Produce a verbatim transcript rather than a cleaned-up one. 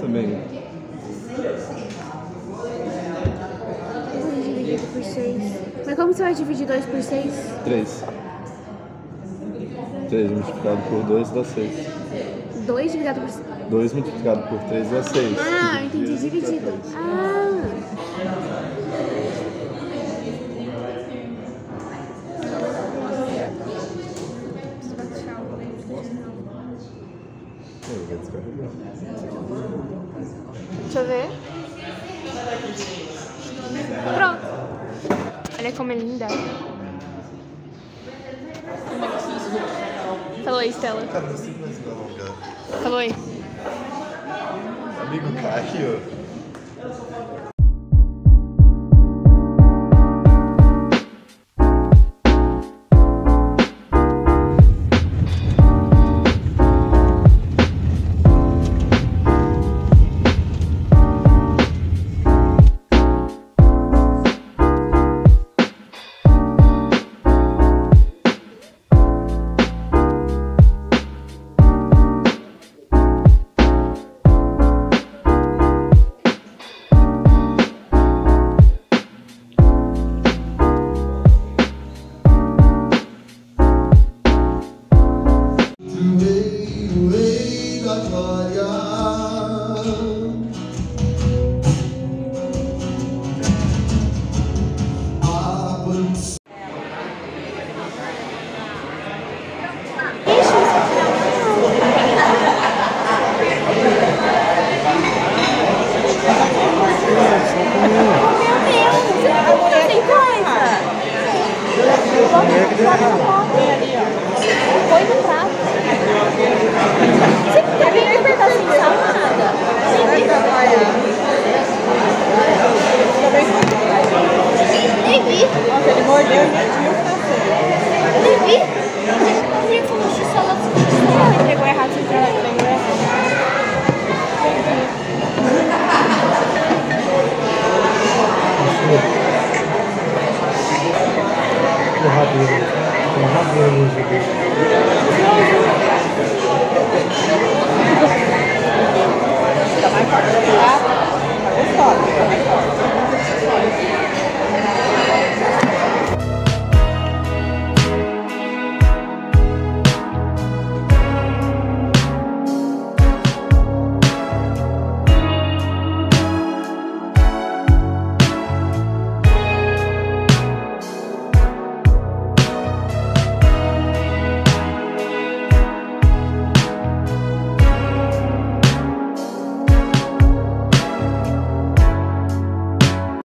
Também. dois dividido por seis. Mas como você vai dividir dois por seis? três. três multiplicado por dois dá seis. dois dividido por seis. dois multiplicado por três dá seis. Ah, eu entendi, dividido. Ah. Eu vou descarregar. Deixa eu ver. Pronto. Olha como é linda. Falou aí, Stella. Cara, não sei mais alongar. Falou aí. Amigo Caio. Põe no prato. Você quer ver que tá sem salada? Nem vi. Nossa, ele mordeu e nem viu que tá feio. Nem vi. Ele falou que salada sem salada. Ele pegou errado sem salada. Pegou errado. O rabinho. O rabinho.